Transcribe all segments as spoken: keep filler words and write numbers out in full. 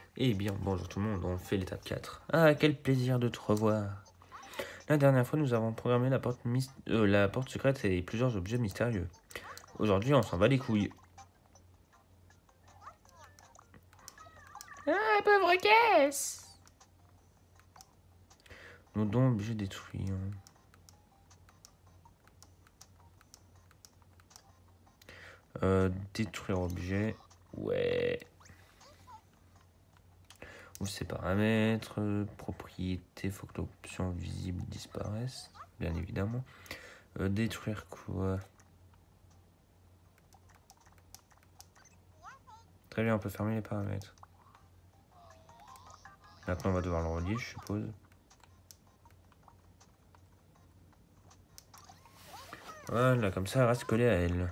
Eh bien, bonjour tout le monde, on fait l'étape quatre. Ah, quel plaisir de te revoir. La dernière fois, nous avons programmé la porte, myst- euh, la porte secrète et plusieurs objets mystérieux. Aujourd'hui, on s'en va les couilles. Ah, pauvre caisse! Nos dons objets détruits. hein. Euh, détruire objet. Ouais. Ou ses paramètres. euh, propriété, faut que l'option visible disparaisse. Bien évidemment. Euh, détruire quoi? Très bien, on peut fermer les paramètres. Maintenant, on va devoir le relier, je suppose. Voilà, comme ça, elle reste collée à elle.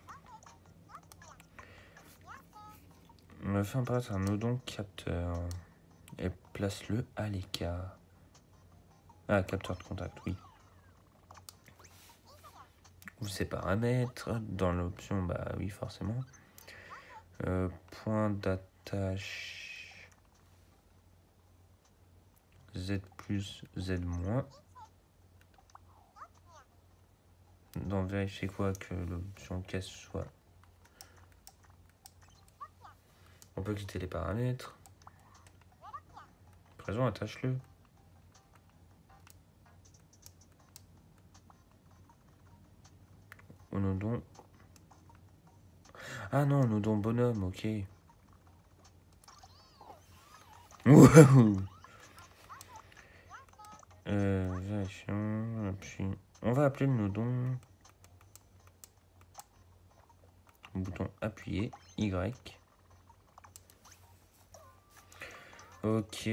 On va faire apparaître un odon capteur. Et place-le à l'écart. Ah, capteur de contact, oui. Ou ses paramètres. Dans l'option, bah oui, forcément. Euh, point d'attache. Z plus, Z moins. Dans vérifier quoi que l'option caisse soit. On peut quitter les paramètres. Présent, attache-le. Onodon. Ah non, onodon bonhomme, ok. Wouhou. Euh, vérifions. Puis, on va appeler le nodon. Bouton appuyé. Y. Ok.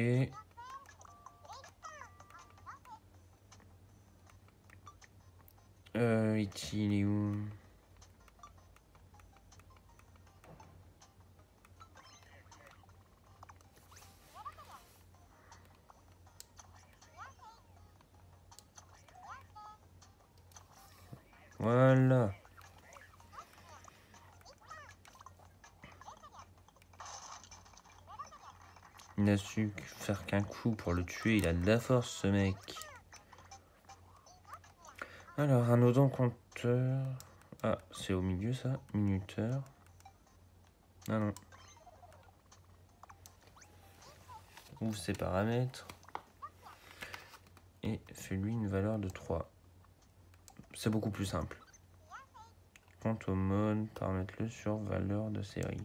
Euh, Iti, il est où? Voilà. Il n'a su faire qu'un coup pour le tuer. Il a de la force, ce mec. Alors, un odon compteur. Ah, c'est au milieu, ça. Minuteur. Ah non. Ouvre ses paramètres. Et fais-lui une valeur de trois. C'est beaucoup plus simple. Quant au mode, paramètre-le sur valeur de série.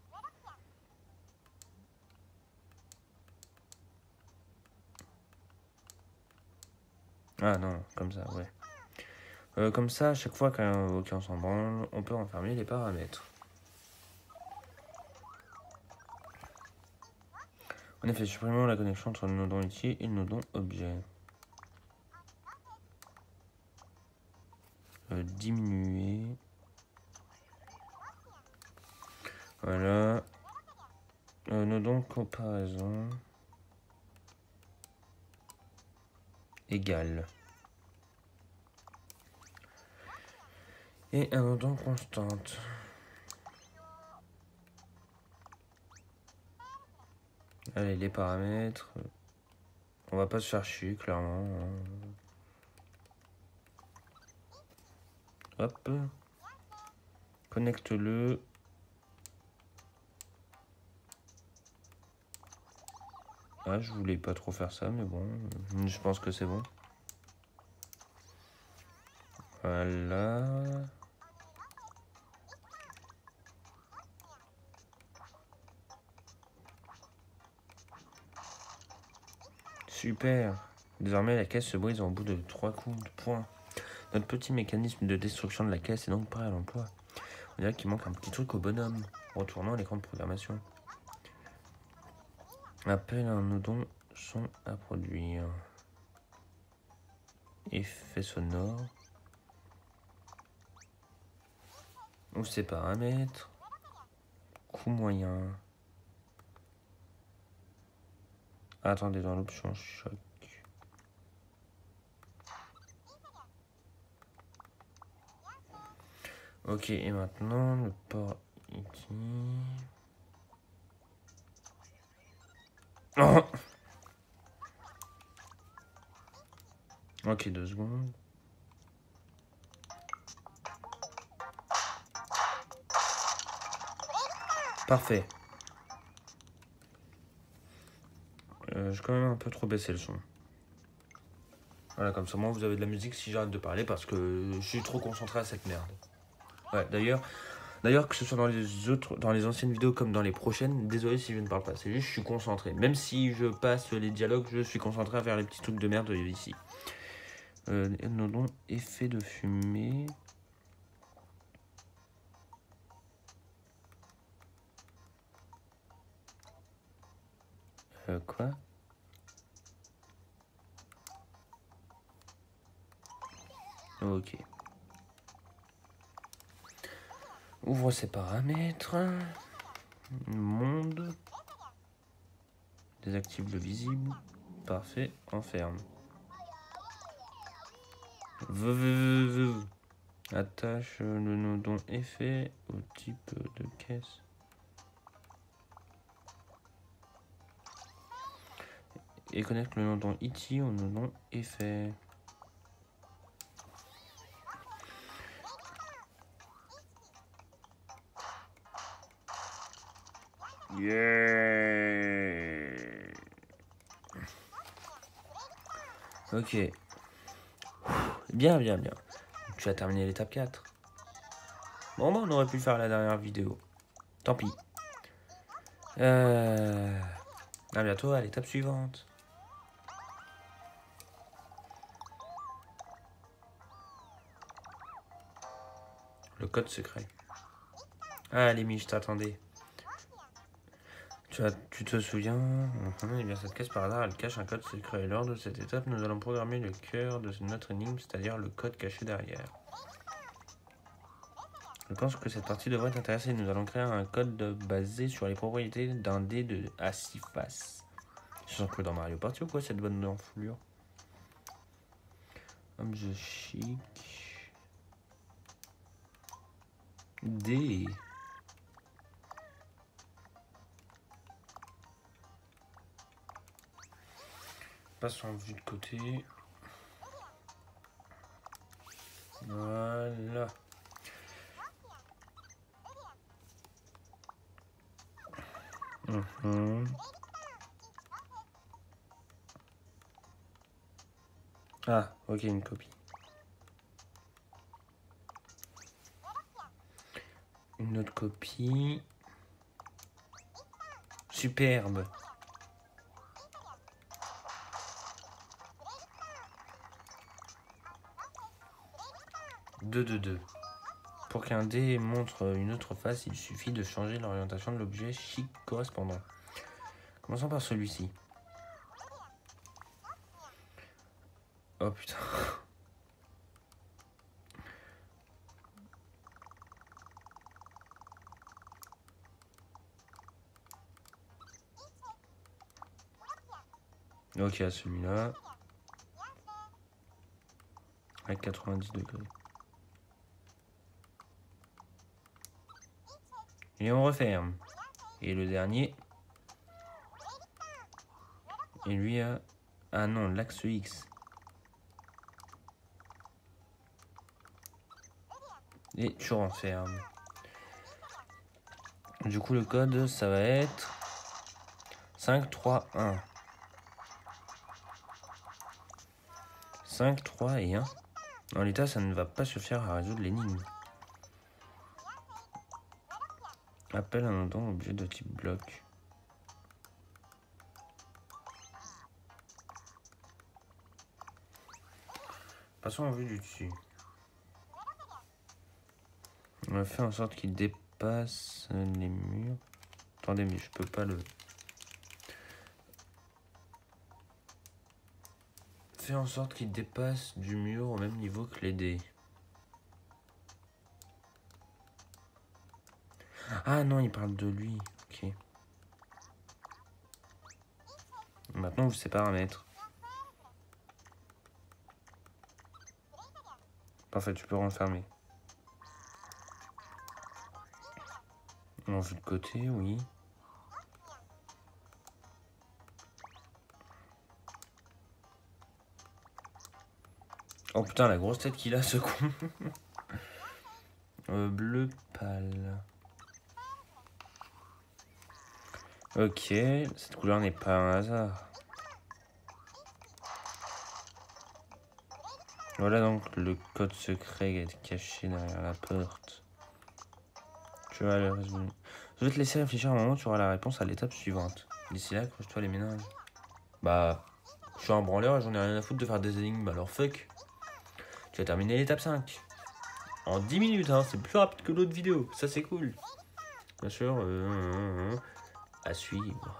Ah non, comme ça, ouais. Euh, comme ça, à chaque fois qu'un invoqué s'en branle, on peut enfermer les paramètres. En effet, supprimons la connexion entre le nodon entier et le nodon objet. Euh, diminuer. Voilà. Euh, nodon comparaison. Égal. Et un nodon constante. Allez, les paramètres. On va pas se faire chier, clairement. Hop. Connecte-le. Ah, je voulais pas trop faire ça, mais bon, je pense que c'est bon. Voilà. Super. Désormais, la caisse se brise en bout de trois coups de poing. Notre petit mécanisme de destruction de la caisse est donc prêt à l'emploi. On dirait qu'il manque un petit truc au bonhomme. Retournons à l'écran de programmation. Appelle un nodon son à produire. Effet sonore. Ou ses paramètres. Coût moyen. Attendez, dans l'option choc. Ok, et maintenant le port ici. Oh. Ok, deux secondes. Parfait. Euh, j'ai quand même un peu trop baissé le son. Voilà, comme ça, moi, vous avez de la musique si j'arrête de parler parce que je suis trop concentré à cette merde. Ouais, d'ailleurs, d'ailleurs que ce soit dans les autres, dans les anciennes vidéos comme dans les prochaines, désolé si je ne parle pas, c'est juste je suis concentré. Même si je passe les dialogues, je suis concentré à faire les petits trucs de merde ici. Euh, non, effet de fumée. Euh, quoi? Ok. Ouvre ses paramètres. Monde. Désactive le visible. Parfait. Enferme. V, v, v, v. Attache le nodon effet au type de caisse. Et connecte le nodon I T au nodon effet. Yeah. Ok. Bien, bien, bien. Tu as terminé l'étape quatre. Bon, bah, on aurait pu faire la dernière vidéo. Tant pis. Euh... À bientôt à l'étape suivante. Le code secret. Ah, Lémi, je t'attendais. Tu, as, tu te souviens? Eh bien, cette caisse, par hasard, elle cache un code secret. Lors de cette étape, nous allons programmer le cœur de notre énigme, c'est-à-dire le code caché derrière. Je pense que cette partie devrait t'intéresser. Nous allons créer un code basé sur les propriétés d'un dé de à six faces. Je sens que dans Mario Party ou quoi cette bonne enflure? Objet chic. D. Passe en vue de côté. Voilà. Mmh. Ah, ok, une copie. Une autre copie. Superbe. deux deux deux. Pour qu'un dé montre une autre face, il suffit de changer l'orientation de l'objet chic correspondant. Commençons par celui-ci. Oh putain. Ok, à celui-là. Avec quatre-vingt-dix degrés. Et on referme. Et le dernier. Et lui a... Ah non, l'axe X. Et tu renfermes. Du coup, le code, ça va être... cinq, trois, un. cinq, trois et un. En l'état, ça ne va pas suffire à résoudre l'énigme. Appelle un nodon objet de type bloc. Passons en vue du dessus. On a fait en sorte qu'il dépasse les murs. Attendez, mais je peux pas le... Fait en sorte qu'il dépasse du mur au même niveau que les dés. Ah non, il parle de lui. Ok. Maintenant, on ouvre ses paramètres. Parfait, tu peux renfermer. En vue de côté, oui. Oh putain, la grosse tête qu'il a, ce con. euh, bleu pâle. Ok, cette couleur n'est pas un hasard. Voilà donc le code secret caché derrière la porte. Tu vas le résoudre. Je vais te laisser réfléchir un moment, tu auras la réponse à l'étape suivante. D'ici là, creuse-toi les méninges. Bah, je suis un branleur et j'en ai rien à foutre de faire des énigmes, alors fuck. Tu as terminé l'étape cinq. En dix minutes, hein, c'est plus rapide que l'autre vidéo, ça c'est cool. Bien sûr, euh, à suivre.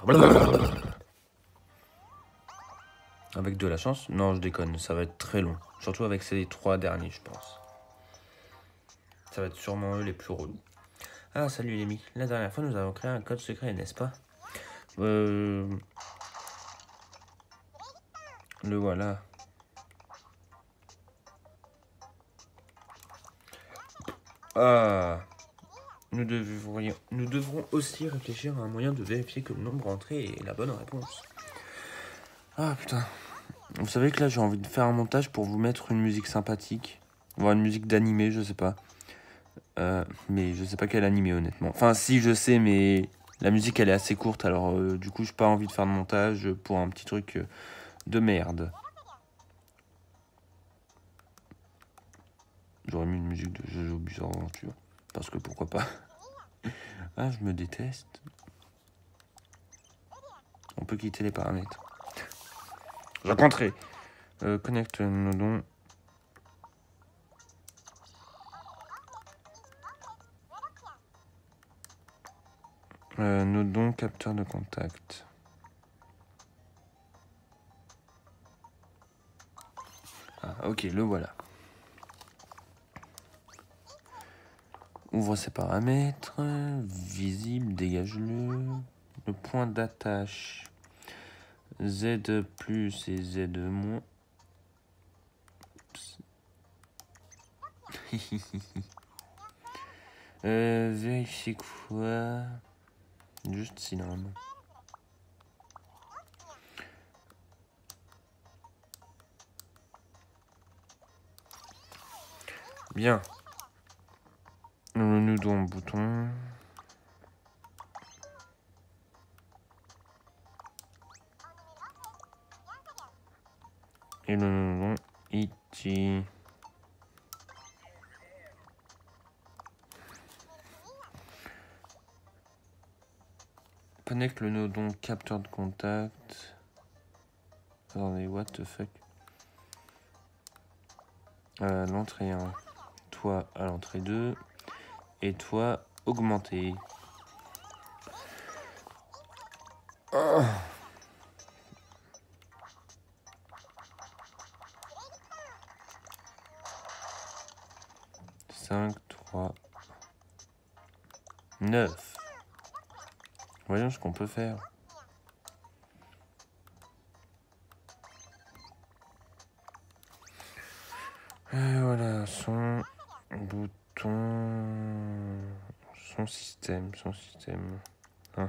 Avec de la chance? Non, je déconne, ça va être très long. Surtout avec ces trois derniers, je pense. Ça va être sûrement eux les plus relous. Ah, salut Lémi. La dernière fois, nous avons créé un code secret, n'est-ce pas? Euh... Le voilà. Ah... Nous devrions, nous devrons aussi réfléchir à un moyen de vérifier que le nombre entré est la bonne réponse. Ah, putain. Vous savez que là, j'ai envie de faire un montage pour vous mettre une musique sympathique. Voire une musique d'animé, je sais pas. Euh, mais je sais pas quel animé, honnêtement. Enfin, si, je sais, mais la musique, elle est assez courte. Alors, euh, du coup, j'ai pas envie de faire de montage pour un petit truc euh, de merde. J'aurais mis une musique de Jojo Bizarre Aventure. Parce que pourquoi pas. Ah, je me déteste. On peut quitter les paramètres. Je raconterai. Euh, connecte nos dons. Euh, nos dons capteurs de contact. Ah, ok, le voilà. Ouvre ses paramètres. Visible, dégage-le. Le point d'attache. Z plus et Z moins. euh, vérifier quoi? Juste si normalement. Bien. Le nœud en bouton. Et le nom ici. Connecte le nodon capteur de contact. Attendez, what the fuck? Euh, l'entrée un. Toi à l'entrée deux. Et toi augmenté. Oh. cinq, trois, neuf. Voyons ce qu'on peut faire. Et voilà, son bouton, son système, son système. Hein.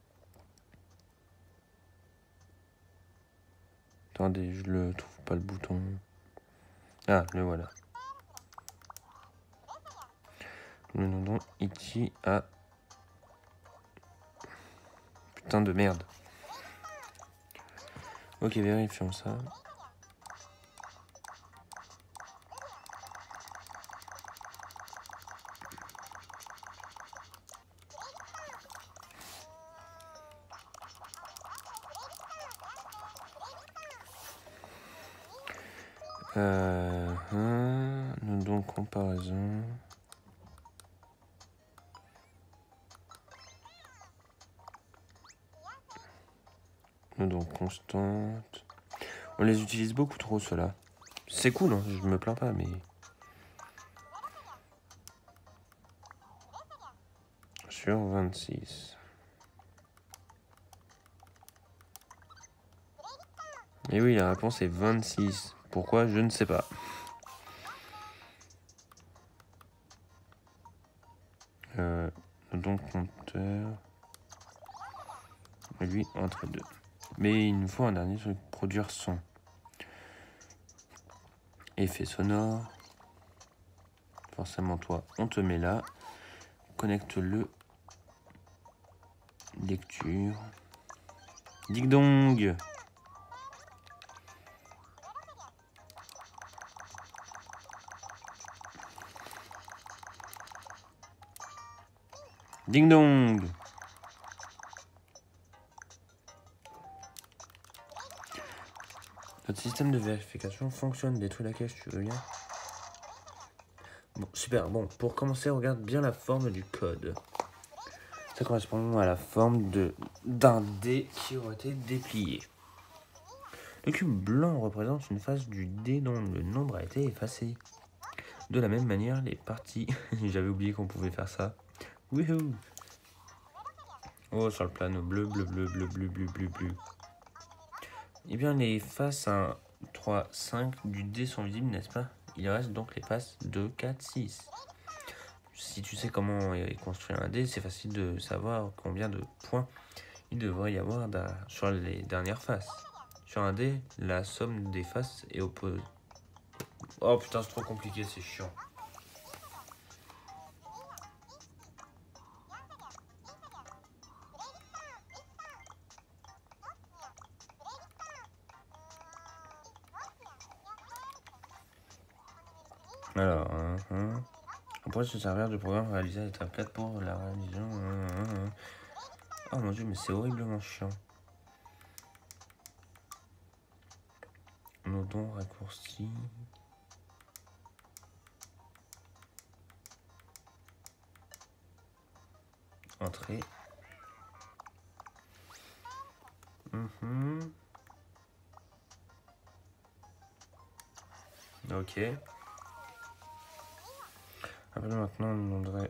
Attendez, je le trouve pas le bouton. Ah, le voilà. Le nom ici à... Putain de merde. Ok, vérifions ça. Euh, hein, nous donc comparaison. Nous donc constante. On les utilise beaucoup trop, ceux-là. C'est cool, hein, je me plains pas, mais... Sur vingt-six. Et oui, la réponse est vingt-six. Pourquoi? Je ne sais pas. Euh, donc compteur. Et lui, entre deux. Mais il nous faut un dernier truc. Produire son. Effet sonore. Forcément, toi, on te met là. Connecte-le. Lecture. Dig dong. Ding dong. Notre système de vérification fonctionne. Détruis la cache, tu veux bien? Bon, super. Bon, pour commencer, on regarde bien la forme du code. Ça correspond à la forme de d'un dé qui aurait été déplié. Le cube blanc représente une face du dé dont le nombre a été effacé. De la même manière, les parties... J'avais oublié qu'on pouvait faire ça. Wouhou! Oh, sur le plano bleu, bleu, bleu, bleu, bleu, bleu, bleu, bleu. Eh bien, les faces un, trois, cinq du dé sont visibles, n'est-ce pas? Il reste donc les faces deux, quatre, six. Si tu sais comment construire un dé, c'est facile de savoir combien de points il devrait y avoir sur les dernières faces. Sur un dé, la somme des faces est opposée. Oh putain, c'est trop compliqué, c'est chiant. Alors, hein, hein. On pourrait se servir du programme réalisé à l'étape quatre pour la réalisation. Hein, hein, hein. Oh mon dieu, mais c'est horriblement chiant. Nodon raccourci. Entrée. Mm-hmm. Ok. Après maintenant, on demanderait...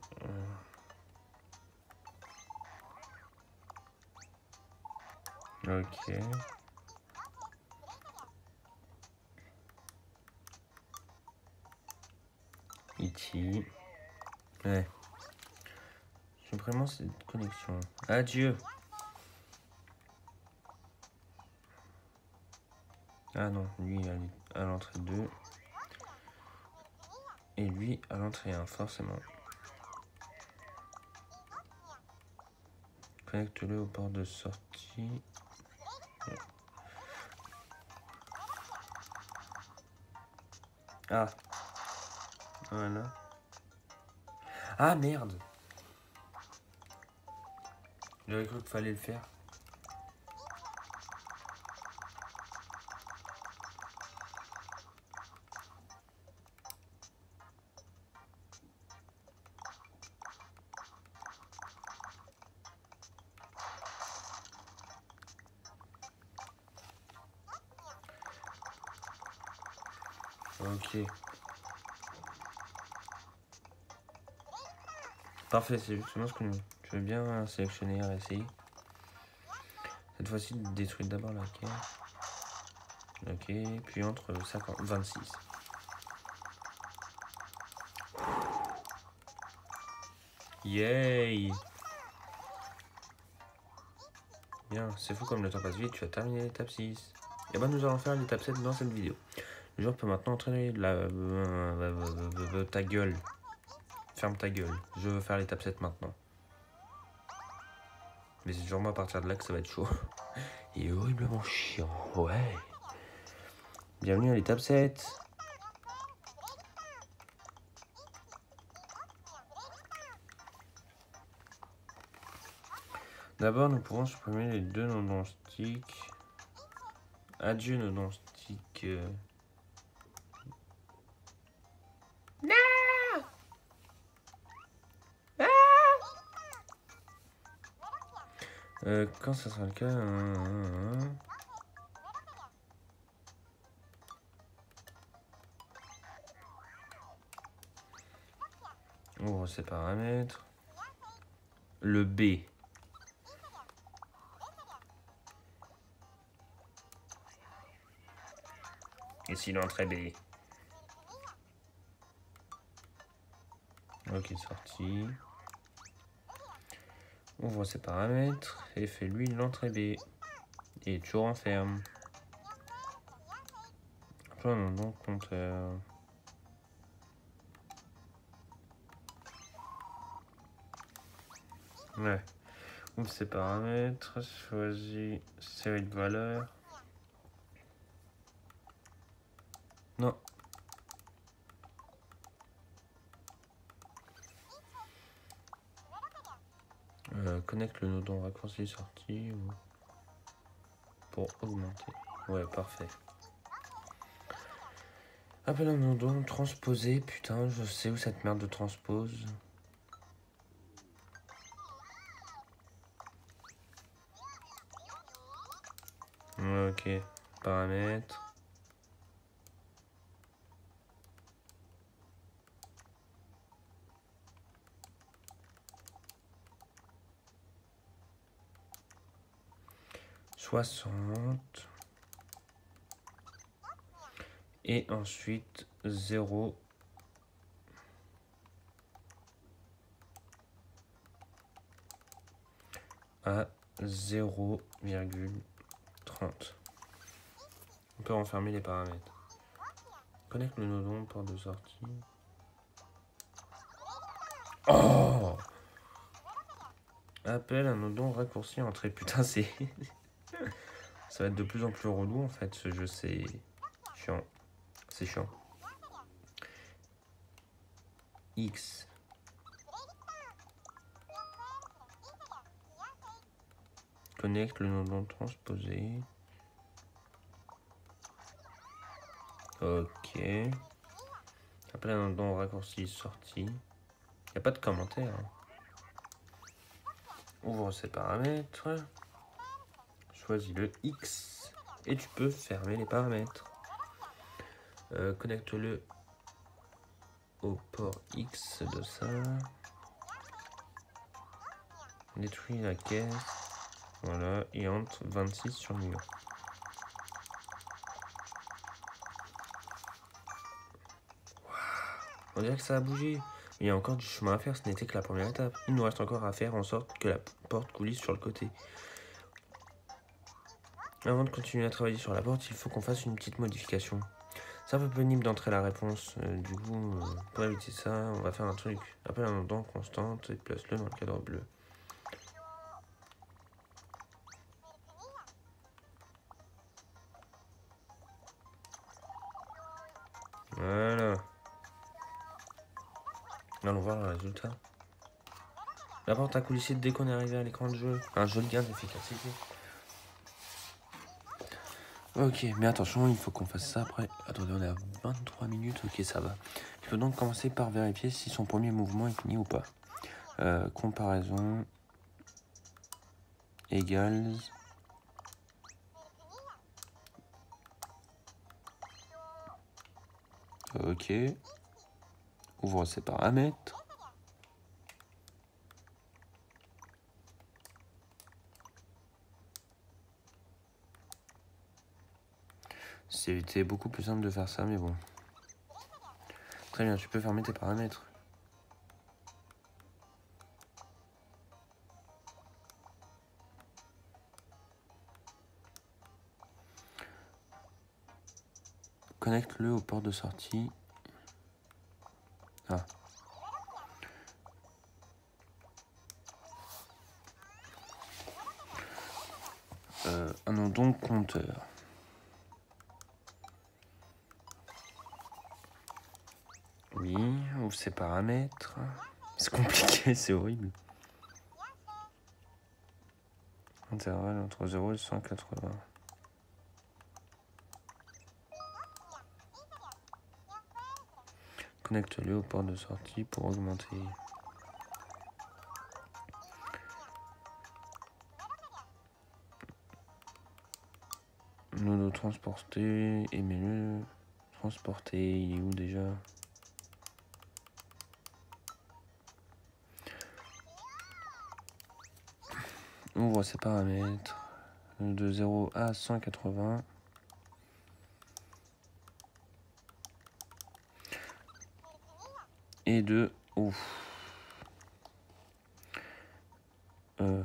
Euh... Ok. Iti. Ouais. Supprimons cette connexion. Adieu. Ah non, lui à l'entrée deux. Et lui à l'entrée un, forcément. Connecte-le au port de sortie. Ah. Voilà. Ah merde. J'avais cru qu'il fallait le faire. Ok. Parfait, c'est justement ce que je veux bien sélectionner et essayer. Cette fois-ci, détruire d'abord la caisse. Ok, puis entre cinquante, vingt-six. Yay! Bien, c'est fou comme le temps passe vite, tu as terminé l'étape six. Et ben nous allons faire l'étape sept dans cette vidéo. Le joueur peut maintenant entraîner la... Euh, ta gueule. Ferme ta gueule. Je veux faire l'étape sept maintenant. Mais c'est sûrement à partir de là que ça va être chaud. Il est horriblement chiant, ouais. Bienvenue à l'étape sept. D'abord, nous pourrons supprimer les deux nodons sticks. Adieu nodons sticks. Non. Ah. Euh, quand ça sera le cas... Euh, euh, ouvre ces paramètres. Le B. Ici l'entrée B. Ok, sorti. Ouvre ses paramètres et fais-lui l'entrée B. Et tu renfermes. Toi, non, donc, compteur. Ouais. Ouvre ces paramètres. Choisis série de valeurs. Non. Euh, connecte le nodon raccourci sortie ou... pour augmenter. Ouais, parfait. Appelle un nodon transposé. Putain, je sais où cette merde de transpose. Ok. Paramètres. soixante. Et ensuite zéro. À zéro virgule trente. On peut renfermer les paramètres. Connecte le nodon port de sortie. Oh! Appelle un nodon raccourci entrée. Putain, c'est... ça va être de plus en plus relou en fait ce jeu, c'est chiant. C'est chiant. X. Connecte le nodon transposé. Ok. Appelle un nodon raccourci sortie. Il n'y a pas de commentaire. Hein. Ouvre ces paramètres. Choisis le X. Et tu peux fermer les paramètres. Euh, Connecte-le au port X de ça. Détruis la caisse. Voilà. Et entre vingt-six sur mur. On dirait que ça a bougé. Il y a encore du chemin à faire, ce n'était que la première étape. Il nous reste encore à faire en sorte que la porte coulisse sur le côté. Avant de continuer à travailler sur la porte, il faut qu'on fasse une petite modification. C'est un peu pénible d'entrer la réponse. Euh, du coup, euh, pour éviter ça, on va faire un truc. Appelle un nodon constante et place-le dans le cadre bleu. Voilà. Allons voir le résultat. La porte a coulissé dès qu'on est arrivé à l'écran de jeu. Un joli gain d'efficacité. Ok, mais attention, il faut qu'on fasse ça après. Attendez, on est à vingt-trois minutes, ok, ça va. Il faut donc commencer par vérifier si son premier mouvement est fini ou pas. Euh, comparaison égale... Ok. Ouvre ses paramètres. C'était beaucoup plus simple de faire ça, mais bon. Très bien, tu peux fermer tes paramètres. Connecte-le au port de sortie. Ah. Euh, un nodon compteur. Oui, ouvre ses paramètres. C'est compliqué, c'est horrible. Intervalle entre zéro et cent quatre-vingts. Connecte-le au port de sortie pour augmenter. Nodo transporter et mets-le transporter. Il est où déjà? Ouvre ses paramètres de zéro à cent quatre-vingts. Et de ouf. Euh,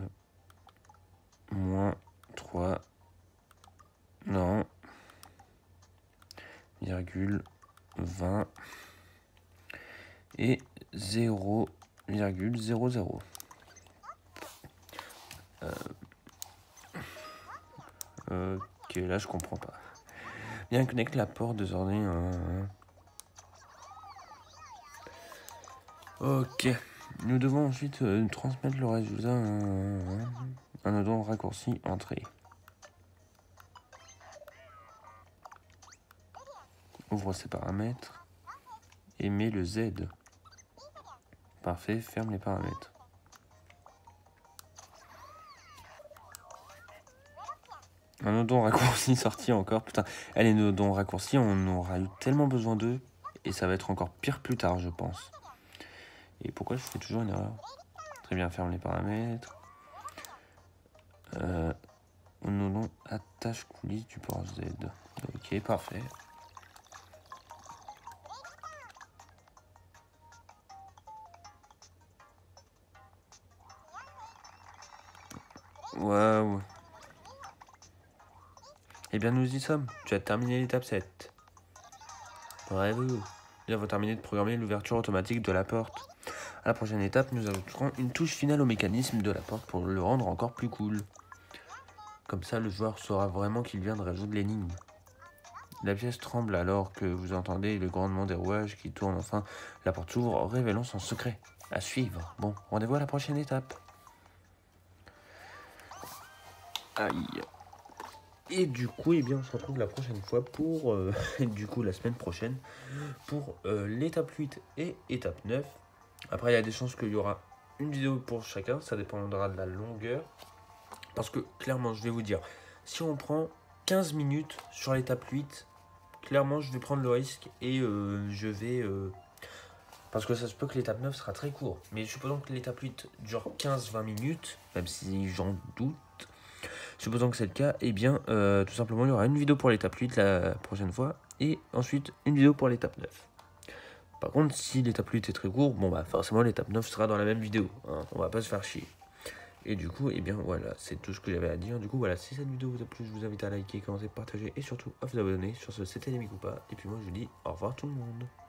moins trois. Non. virgule vingt et zéro virgule zéro zéro. Euh, ok, là je comprends pas. Bien connecte la porte désordonnée. Euh... Ok. Nous devons ensuite euh, transmettre le résultat euh, un odon raccourci entrée. Ouvre ses paramètres et mets le Z. Parfait, ferme les paramètres. Un odon raccourci sorti encore. Putain, elle est odon raccourci, on aura eu tellement besoin d'eux et ça va être encore pire plus tard, je pense. Et pourquoi je fais toujours une erreur? Très bien, ferme les paramètres. Euh, odon attache coulisse du port Z. Ok, parfait. Waouh. Eh bien, nous y sommes. Tu as terminé l'étape sept. Bravo. Nous avons terminé de programmer l'ouverture automatique de la porte. À la prochaine étape, nous ajouterons une touche finale au mécanisme de la porte pour le rendre encore plus cool. Comme ça, le joueur saura vraiment qu'il vient de résoudre l'énigme. La pièce tremble alors que vous entendez le grondement des rouages qui tournent. Enfin, la porte s'ouvre, révélant son secret. À suivre. Bon, rendez-vous à la prochaine étape. Aïe. Et du coup, eh bien, on se retrouve la prochaine fois pour, euh, du coup, la semaine prochaine, pour euh, l'étape huit et étape neuf. Après, il y a des chances qu'il y aura une vidéo pour chacun, ça dépendra de la longueur. Parce que, clairement, je vais vous dire, si on prend quinze minutes sur l'étape huit, clairement, je vais prendre le risque et euh, je vais... Euh, parce que ça se peut que l'étape neuf sera très court. Mais supposons que l'étape huit dure quinze à vingt minutes, même si j'en doute. Supposons que c'est le cas, et eh bien, euh, tout simplement, il y aura une vidéo pour l'étape huit la prochaine fois, et ensuite une vidéo pour l'étape neuf. Par contre, si l'étape huit est très court, bon bah forcément l'étape neuf sera dans la même vidéo, hein, on va pas se faire chier. Et du coup, et eh bien voilà, c'est tout ce que j'avais à dire. Du coup, voilà, si cette vidéo vous a plu, je vous invite à liker, commenter, partager, et surtout à vous abonner. Sur ce, c'était les Mikoupas, et puis moi je vous dis au revoir tout le monde.